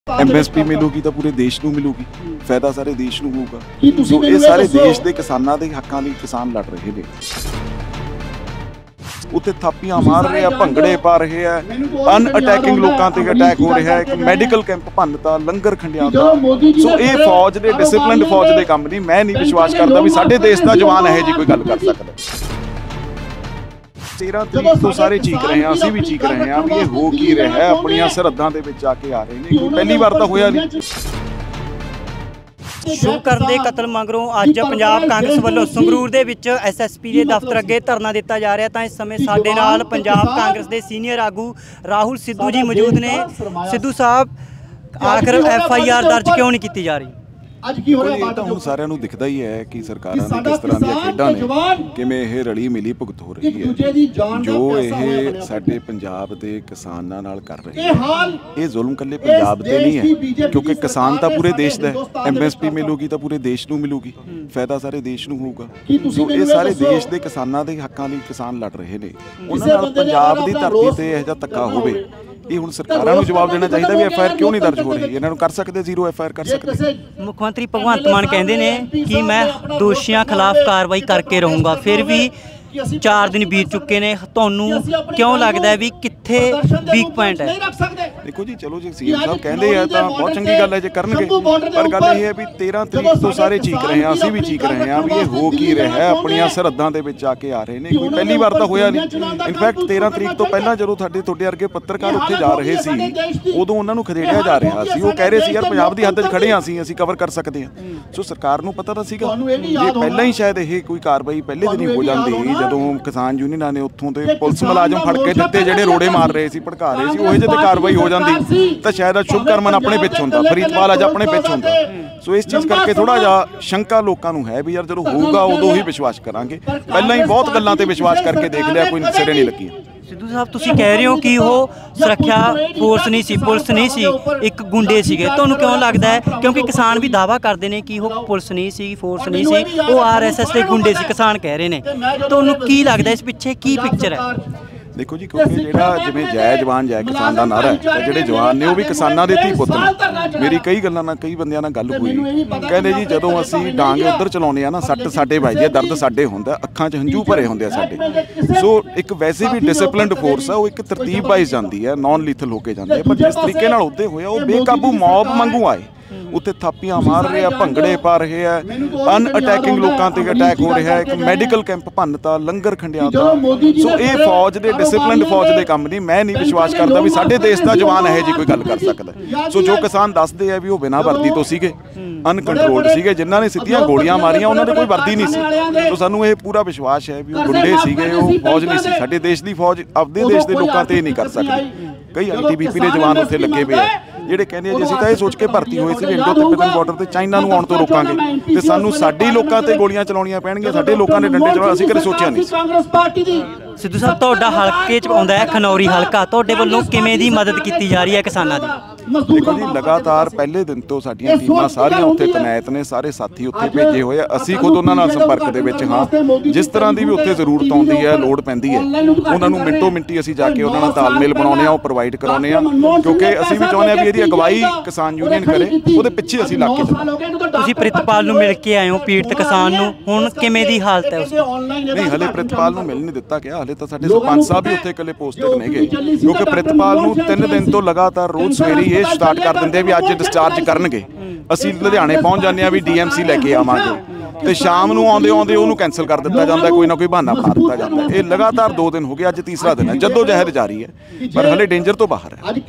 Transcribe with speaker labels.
Speaker 1: MSP ਮਿਲੂਗੀ ਤਾਂ ਪੂਰੇ ਦੇਸ਼ ਨੂੰ ਮਿਲੂਗੀ, ਫਾਇਦਾ ਸਾਰੇ ਦੇਸ਼ ਨੂੰ ਹੋਊਗਾ। ਸੋ ਇਹ ਸਾਰੇ ਦੇਸ਼ ਦੇ ਕਿਸਾਨਾਂ ਦੇ ਹੱਕਾਂ ਲਈ ਕਿਸਾਨ ਲੜ ਰਹੇ ਨੇ। ਉੱਥੇ ਥਾਪੀਆਂ ਮਾਰ ਰਹੇ ਆ, ਭੰਗੜੇ ਪਾ ਰਹੇ ਆ, ਅਨਅਟੈਕਿੰਗ ਲੋਕਾਂ ਤੇ ਅਟੈਕ ਹੋ ਰਿਹਾ ਹੈ। ਇੱਕ ਮੈਡੀਕਲ ਕੈਂਪ ਭੰਨਤਾ, ਲੰਗਰ ਖੰਡਿਆਤਾ। ਸੋ ਇਹ ਫੌਜ ਦੇ ਡਿਸਪਲਿਨਡ ਫੌਜ ਦੇ ਕੰਮ ਨਹੀਂ। ਮੈਂ ਨਹੀਂ ਵਿਸ਼ਵਾਸ ਕਰਦਾ ਵੀ ਸਾਡੇ ਦੇਸ਼ ਦਾ ਜਵਾਨ ਇਹੋ ਜਿਹੀ ਕੋਈ ਗੱਲ ਕਰ ਸਕਦਾ। 13 ਤਰੀਕ ਤੋਂ ਸਾਰੇ ਚੀਕ ਰਹੇ ਹਾਂ, ਅਸੀਂ ਵੀ ਚੀਕ ਰਹੇ ਹਾਂ ਵੀ ਇਹ ਹੋ ਕੀ ਰਿਹਾ ਹੈ। ਆਪਣੀਆਂ ਸਰਹੱਦਾਂ ਦੇ ਵਿੱਚ ਆ ਕੇ ਆ ਰਹੇ ਨੇ, ਕੋਈ ਪਹਿਲੀ ਵਾਰ ਤਾਂ ਹੋਇਆ ਨਹੀਂ।
Speaker 2: ਸ਼ੁਭਕਰਨ ਦੇ ਕਤਲ ਮਗਰੋਂ ਅੱਜ ਪੰਜਾਬ ਕਾਂਗਰਸ ਵੱਲੋਂ ਸੰਗਰੂਰ ਦੇ ਵਿੱਚ ਐਸਐਸਪੀ ਦੇ ਦਫ਼ਤਰ ਅੱਗੇ ਧਰਨਾ ਦਿੱਤਾ ਜਾ ਰਿਹਾ। ਤਾਂ ਇਸ ਸਮੇਂ ਸਾਡੇ ਨਾਲ ਪੰਜਾਬ ਕਾਂਗਰਸ ਦੇ ਸੀਨੀਅਰ ਆਗੂ ਰਾਹੁਲ ਸਿੱਧੂ ਜੀ ਮੌਜੂਦ ਨੇ। ਸਿੱਧੂ ਸਾਹਿਬ, ਆਖਰ FIR ਦਰਜ ਕਿਉਂ ਨਹੀਂ ਕੀਤੀ ਜਾ ਰਹੀ?
Speaker 1: ਅੱਜ ਕੀ ਹੋਇਆ? ਇਹ ਤਾਂ ਹੁਣ ਸਾਰਿਆਂ ਨੂੰ ਦਿਖਦਾ ਹੀ ਹੈ ਕਿ ਸਰਕਾਰਾਂ ਦੀ ਕਿਸ ਤਰ੍ਹਾਂ ਦੀਆਂ ਖੇਡਾਂ ਨੇ, ਕਿਵੇਂ ਇਹ ਰਲੀ ਮਿਲੀ ਭੁਗਤ ਹੋ ਰਹੀ ਹੈ। ਜੋ ਇਹ ਸਾਡੇ ਪੰਜਾਬ ਦੇ ਕਿਸਾਨਾਂ ਨਾਲ ਕਰ ਰਹੇ ਨੇ, ਇਹ ਜ਼ੁਲਮ ਕੱਲੇ ਪੰਜਾਬ ਤੇ ਨਹੀਂ ਹੈ, ਕਿਉਂਕਿ ਕਿਸਾਨ ਤਾਂ ਪੂਰੇ ਦੇਸ਼ ਦਾ ਹੈ। ਐਮਐਸਪੀ ਮਿਲੂਗੀ ਤਾਂ ਪੂਰੇ ਦੇਸ਼ ਨੂੰ ਮਿਲੂਗੀ, ਫਾਇਦਾ ਸਾਰੇ ਦੇਸ਼ ਨੂੰ ਹੋਊਗਾ। ਸੋ ਇਹ ਸਾਰੇ ਦੇਸ਼ ਦੇ ਕਿਸਾਨਾਂ ਦੇ ਹੱਕਾਂ ਲਈ ਕਿਸਾਨ ਲੜ ਰਹੇ ਨੇ। ਉਹਨਾਂ ਨਾਲ ਪੰਜਾਬ ਦੀ ਧਰਤੀ ਤੇ ਇਹੋ ਜਿਹਾ ਧੱਕਾ ਹੋਵੇ, ਇਹ ਹੁਣ ਸਰਕਾਰਾਂ ਨੂੰ ਜਵਾਬ ਦੇਣਾ ਚਾਹੀਦਾ ਵੀ FIR ਕਿਉਂ ਨਹੀਂ ਦਰਜ ਹੋ ਰਹੀ। ਇਹਨਾਂ ਨੂੰ ਕਰ ਸਕਦੇ, ਜ਼ੀਰੋ FIR ਕਰ ਸਕਦੇ।
Speaker 2: ਮੁੱਖ ਮੰਤਰੀ ਭਗਵੰਤ ਮਾਨ ਕਹਿੰਦੇ ਨੇ ਕਿ ਮੈਂ ਦੋਸ਼ੀਆਂ ਖਿਲਾਫ ਕਾਰਵਾਈ ਕਰਕੇ ਰਹੂੰਗਾ। ਫਿਰ ਵੀ 4 ਦਿਨ ਬੀਤ ਚੁੱਕੇ ਨੇ। ਤੁਹਾਨੂੰ ਕਿਉਂ ਲੱਗਦਾ ਵੀ ਕਿੱਥੇ ਵੀਕ ਪੁਆਇੰਟ ਹੈ?
Speaker 1: ਦੇਖੋ ਜੀ, ਚਲੋ ਜੀ ਸੀਐਮ ਸਾਹਿਬ ਕਹਿੰਦੇ ਆ ਤਾਂ ਬਹੁਤ ਚੰਗੀ ਗੱਲ ਹੈ ਜੇ ਕਰਨਗੇ, ਪਰ ਗੱਲ ਇਹ ਹੈ ਵੀ 13 ਤਰੀਕ ਤੋਂ ਸਾਰੇ ਚੀਕ ਰਹੇ ਹਾਂ, ਅਸੀਂ ਵੀ ਚੀਕ ਰਹੇ ਹਾਂ ਵੀ ਇਹ ਹੋ ਕੀ ਰਿਹਾ ਹੈ। ਆਪਣੀਆਂ ਸਰਹੱਦਾਂ ਦੇ ਵਿੱਚ ਆ ਕੇ ਆ ਰਹੇ ਨੇ, ਕੋਈ ਪਹਿਲੀ ਵਾਰ ਤਾਂ ਹੋਇਆ ਨਹੀਂ। ਇਨਫੈਕਟ 13 ਤਰੀਕ ਤੋਂ ਪਹਿਲਾਂ ਜਦੋਂ ਤੁਹਾਡੇ ਵਰਗੇ ਪੱਤਰਕਾਰ ਉੱਥੇ ਜਾ ਰਹੇ ਸੀ, ਉਦੋਂ ਉਹਨਾਂ ਨੂੰ ਖਦੇੜਿਆ ਜਾ ਰਿਹਾ ਸੀ। ਉਹ ਕਹਿ ਰਹੇ ਸੀ ਯਾਰ ਪੰਜਾਬ ਦੀ ਹੱਦ 'ਚ ਖੜੇ ਹਾਂ ਅਸੀਂ ਕਵਰ ਕਰ ਸਕਦੇ ਹਾਂ। ਸੋ ਸਰਕਾਰ ਨੂੰ ਪਤਾ ਤਾਂ ਸੀਗਾ, ਜੇ ਪਹਿਲਾਂ ਹੀ ਸ਼ਾਇਦ ਇਹ ਕੋਈ ਕਾਰਵਾਈ ਪਹਿਲੇ ਦਿਨ ਹੀ ਹੋ ਜਾਂਦੀ। ਜਦੋਂ ਕਿਸਾਨ ਯੂਨੀਅਨਾਂ ਨੇ ਉੱਥੋਂ ਤੇ ਪੁਲਿਸ ਮੁਲਾਜ਼ਮ ਫੜ ਕੇ ਦਿੱਤੇ, ਜਿਹੜੇ ਰੋੜੇ ਮਾਰ ਰਹੇ ਸੀ, ਭੜਕਾ ਰਹੇ ਸੀ, ਉਹ ਜਿਹੇ ਤੇ ਕਾਰਵਾਈ ਹੋ ਜਾਂਦੀ ਤਾਂ ਸ਼ਾਇਦ ਸ਼ੁਭਕਰਨ ਆਪਣੇ ਵਿੱਚ ਹੁੰਦਾ, ਫਰੀਦਵਾਲ ਅੱਜ ਆਪਣੇ ਵਿੱਚ ਹੁੰਦਾ। ਸੋ ਇਸ ਚੀਜ਼ ਕਰਕੇ ਥੋੜਾ ਜਿਹਾ ਸ਼ੰਕਾ ਲੋਕਾਂ ਨੂੰ ਹੈ ਵੀ ਯਾਰ ਜਦੋਂ ਹੋਊਗਾ ਉਦੋਂ ਹੀ ਵਿਸ਼ਵਾਸ ਕਰਾਂਗੇ। ਪਹਿਲਾਂ ਹੀ ਬਹੁਤ ਗੱਲਾਂ ਤੇ ਵਿਸ਼ਵਾਸ ਕਰਕੇ ਦੇਖ ਲਿਆ, ਕੋਈ ਸਿਰੇ ਨਹੀਂ ਲੱਗੀ।
Speaker 2: ਸਿੱਧੂ ਸਾਹਿਬ, ਤੁਸੀਂ ਕਹਿ ਰਹੇ ਹੋ ਕਿ ਉਹ ਸੁਰੱਖਿਆ ਫੋਰਸ ਨਹੀਂ ਸੀ, ਪੁਲਿਸ ਨਹੀਂ ਸੀ, ਇੱਕ ਗੁੰਡੇ ਸੀਗੇ। ਤੁਹਾਨੂੰ ਕਿਉਂ ਲੱਗਦਾ ਹੈ? ਕਿਉਂਕਿ ਕਿਸਾਨ ਵੀ ਦਾਅਵਾ ਕਰਦੇ ਨੇ ਕਿ ਉਹ ਪੁਲਿਸ ਨਹੀਂ ਸੀ, ਫੋਰਸ ਨਹੀਂ ਸੀ, ਉਹ RSS ਦੇ ਗੁੰਡੇ ਸੀ, ਕਿਸਾਨ ਕਹਿ ਰਹੇ ਨੇ। ਤੁਹਾਨੂੰ ਕੀ ਲੱਗਦਾ ਇਸ ਪਿੱਛੇ ਕੀ ਪਿਕਚਰ ਹੈ?
Speaker 1: ਦੇਖੋ ਜੀ, ਕਿਉਂਕਿ ਜਿਹੜਾ ਜਿਵੇਂ ਜੈ ਜਵਾਨ ਜੈ ਕਿਸਾਨ ਦਾ ਨਾਰਾ ਹੈ, ਜਿਹੜੇ ਜਵਾਨ ਨੇ ਉਹ ਵੀ ਕਿਸਾਨਾਂ ਦੇ ਧੀ ਪੁੱਤ ਨੇ। ਮੇਰੀ ਕਈ ਗੱਲਾਂ ਨਾਲ ਕਈ ਬੰਦਿਆਂ ਨਾਲ ਗੱਲ ਹੋਈ, ਕਹਿੰਦੇ ਜੀ ਜਦੋਂ ਅਸੀਂ ਡਾਂਗੇ ਉੱਧਰ ਚਲਾਉਂਦੇ ਆ ਨਾ, ਸੱਟ ਸਾਡੇ ਵੱਜਦੀ ਹੈ, ਦਰਦ ਸਾਡੇ ਹੁੰਦਾ, ਅੱਖਾਂ 'ਚ ਹੰਝੂ ਭਰੇ ਹੁੰਦੇ ਆ ਸਾਡੇ। ਸੋ ਇੱਕ ਵੈਸੇ ਵੀ ਡਿਸਪਲਿਨਡ ਫੋਰਸ ਆ, ਉਹ ਇੱਕ ਤਰਤੀਬ ਵਾਈਜ਼ ਜਾਂਦੀ ਹੈ, ਨੌਨ ਲੀਥਲ ਹੋ ਕੇ ਜਾਂਦੀ ਹੈ। ਪਰ ਜਿਸ ਤਰੀਕੇ ਨਾਲ ਉੱਤੇ ਹੋਇਆ, ਉਹ ਬੇਕਾਬੂ ਮੌਬ ਵਾਂਗੂ ਆਏ। ਉੱਥੇ ਥਾਪੀਆਂ ਮਾਰ ਰਹੇ ਆ, ਭੰਗੜੇ ਪਾ ਰਹੇ ਆ, ਅਨਅਟੈਕਿੰਗ ਲੋਕਾਂ ਤੇ ਅਟੈਕ ਹੋ ਰਿਹਾ ਹੈ। ਇੱਕ ਮੈਡੀਕਲ ਕੈਂਪ ਭੰਨਤਾ, ਲੰਗਰ ਖੰਡਿਆਤਾ। ਸੋ ਇਹ ਫੌਜ ਦੇ ਡਿਸਪਲਿਨਡ ਫੌਜ ਦੇ ਕੰਮ ਨਹੀਂ। ਮੈਂ ਨਹੀਂ ਵਿਸ਼ਵਾਸ ਕਰਦਾ ਵੀ ਸਾਡੇ ਦੇਸ਼ ਦਾ ਜਵਾਨ ਇਹੋ ਜਿਹੀ ਕੋਈ ਗੱਲ ਕਰ ਸਕਦਾ। ਸੋ ਜੋ ਕਿਸਾਨ ਦੱਸਦੇ ਆ ਵੀ ਉਹ ਬਿਨਾਂ ਵਰਦੀ ਤੋਂ ਸੀਗੇ, ਅਨਕੰਟਰੋਲਡ ਸੀਗੇ, ਜਿਨ੍ਹਾਂ ਨੇ ਸਿੱਧੀਆਂ ਗੋਲੀਆਂ ਮਾਰੀਆਂ ਉਹਨਾਂ ਦੇ ਕੋਈ ਵਰਦੀ ਨਹੀਂ ਸੀ। ਸੋ ਸਾਨੂੰ ਇਹ ਪੂਰਾ ਵਿਸ਼ਵਾਸ ਹੈ ਵੀ ਉਹ ਗੁੰਡੇ ਸੀਗੇ, ਉਹ ਫੌਜ ਨਹੀਂ ਸੀ। ਸਾਡੇ ਦੇਸ਼ ਦੀ ਫੌਜ ਆਪਦੇ ਦੇਸ਼ ਦੇ ਲੋਕਾਂ ਤੇ ਨਹੀਂ ਕਰ ਸਕਦੀ। ਕਈ ITBP ਦੇ ਜਵਾਨ ਉੱਥੇ ਲੱਗੇ ਪਏ ਆ, ਜਿਹੜੇ ਕਹਿੰਦੇ ਜੀ ਅਸੀਂ ਤਾਂ ਇਹ ਸੋਚ ਕੇ ਭਰਤੀ ਹੋਏ ਸੀ ਵੀ ਇੰਡੋ ਤਿੱਬਤਨ ਬਾਰਡਰ ਤੇ ਚਾਈਨਾ ਨੂੰ ਆਉਣ ਤੋਂ ਰੋਕਾਂਗੇ ਤੇ ਸਾਨੂੰ ਸਾਡੇ ਲੋਕਾਂ ਤੇ ਗੋਲੀਆਂ ਚਲਾਉਣੀਆਂ ਪੈਣਗੀਆਂ, ਸਾਡੇ ਲੋਕਾਂ ਨੇ ਡੰਡੇ ਚਲਾਉਣਾ, ਅਸੀਂ ਕਦੇ ਸੋਚਿਆ ਨਹੀਂ।
Speaker 2: ਸਿੱਧੂ ਸਾਹਿਬ, ਤੁਹਾਡਾ ਹਲਕੇ 'ਚ ਆਉਂਦਾ ਹੈ ਖਨੌਰੀ ਹਲਕਾ, ਤੁਹਾਡੇ ਵੱਲੋਂ ਕਿਵੇਂ ਦੀ ਮਦਦ ਕੀਤੀ ਜਾ ਰਹੀ ਹੈ ਕਿਸਾਨਾਂ ਦੀ?
Speaker 1: ਦੇਖੋ ਜੀ, ਲਗਾਤਾਰ ਪਹਿਲੇ ਦਿਨ ਤੋਂ ਸਾਡੀਆਂ ਟੀਮਾਂ ਸਾਰੀਆਂ ਉੱਥੇ ਤੈਨਾਤ ਨੇ, ਸਾਰੇ ਸਾਥੀ ਉੱਥੇ ਭੇਜੇ ਹੋਏ ਆ। ਅਸੀਂ ਖੁਦ ਉਹਨਾਂ ਨਾਲ ਸੰਪਰਕ ਦੇ ਵਿੱਚ ਹਾਂ। ਜਿਸ ਤਰ੍ਹਾਂ ਦੀ ਵੀ ਉੱਥੇ ਜ਼ਰੂਰਤ ਆਉਂਦੀ ਹੈ, ਲੋੜ ਪੈਂਦੀ ਹੈ, ਉਹਨਾਂ ਨੂੰ ਮਿੰਟੋ ਮਿੰਟੀ ਅਸੀਂ ਜਾ ਕੇ ਉਹਨਾਂ ਨਾਲ ਤਾਲਮੇਲ ਬਣਾਉਂਦੇ ਹਾਂ, ਉਹ ਪ੍ਰੋਵਾਈਡ ਕਰਾਉਂਦੇ ਹਾਂ, ਕਿਉਂਕਿ ਅਸੀਂ ਵੀ ਚਾਹੁੰਦੇ ਹਾਂ ਵੀ ਇਹਦੀ ਅਗਵਾਈ ਕਿਸਾਨ ਯੂਨੀਅਨ ਕਰੇ, ਉਹਦੇ ਪਿੱਛੇ ਅਸੀਂ ਲੱਗ ਕੇ ਚੱਲਾਂਗੇ।
Speaker 2: ਤੁਸੀਂ ਪ੍ਰਿਤਪਾਲ ਨੂੰ ਮਿਲ ਕੇ ਆਏ ਹੋ, ਪੀੜਤ ਕਿਸਾਨ ਨੂੰ, ਹੁਣ ਕਿਵੇਂ ਦੀ ਹਾਲਤ ਹੈ ਉਸ ਦੀ?
Speaker 1: ਨਹੀਂ, ਹਲੇ ਪ੍ਰਿਤਪਾਲ ਨੂੰ ਮਿਲ ਨਹੀਂ ਦਿੱਤਾ ਗਿਆ। ਹਲੇ ਤਾਂ ਸਾਡੇ ਸਰਪੰਚ ਸਾਹਿਬ ਵੀ ਉੱਥੇ ਇਕੱਲੇ ਪੋਸਟਡ ਨੇਗੇ, ਕਿਉਂਕਿ ਪ੍ਰਿਤਪਾਲ ਨੂੰ 3 ਦਿਨ ਤੋਂ ਲਗਾਤਾਰ ਰੋਜ਼ ਸਵੇਰੇ ਇਹ ਸਟਾਰਟ ਕਰ ਦਿੰਦੇ ਵੀ ਅੱਜ ਡਿਸਚਾਰਜ ਕਰਨਗੇ। ਅਸੀਂ ਲੁਧਿਆਣੇ ਪਹੁੰਚ ਜਾਂਦੇ ਹਾਂ ਵੀ DMC ਲੈ ਕੇ ਆਵਾਂਗੇ, ਤੇ ਸ਼ਾਮ ਨੂੰ ਆਉਂਦੇ ਉਹਨੂੰ ਕੈਂਸਲ ਕਰ ਦਿੱਤਾ ਜਾਂਦਾ, ਕੋਈ ਨਾ ਕੋਈ ਬਹਾਨਾ ਬਣਾ ਦਿੱਤਾ ਜਾਂਦਾ। ਇਹ ਲਗਾਤਾਰ 2 ਦਿਨ ਹੋ ਗਏ, ਅੱਜ ਤੀਸਰਾ ਦਿਨ ਹੈ। ਜੱਦੋ ਜਹਿਦ ਜਾਰੀ ਹੈ, ਪਰ ਹਲੇ ਡੇਂਜਰ ਤੋਂ ਬਾਹਰ ਹੈ।